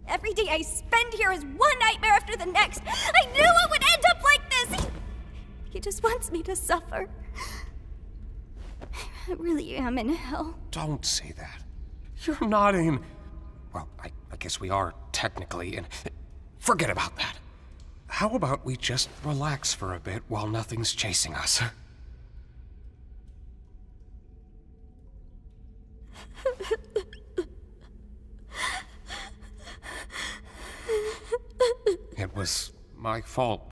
Every day I spend here is one nightmare after the next. I knew it would end up like this! He just wants me to suffer. I really am in hell. Don't say that. You're not in... Well, I guess we are technically in... Forget about that. How about we just relax for a bit while nothing's chasing us? It was my fault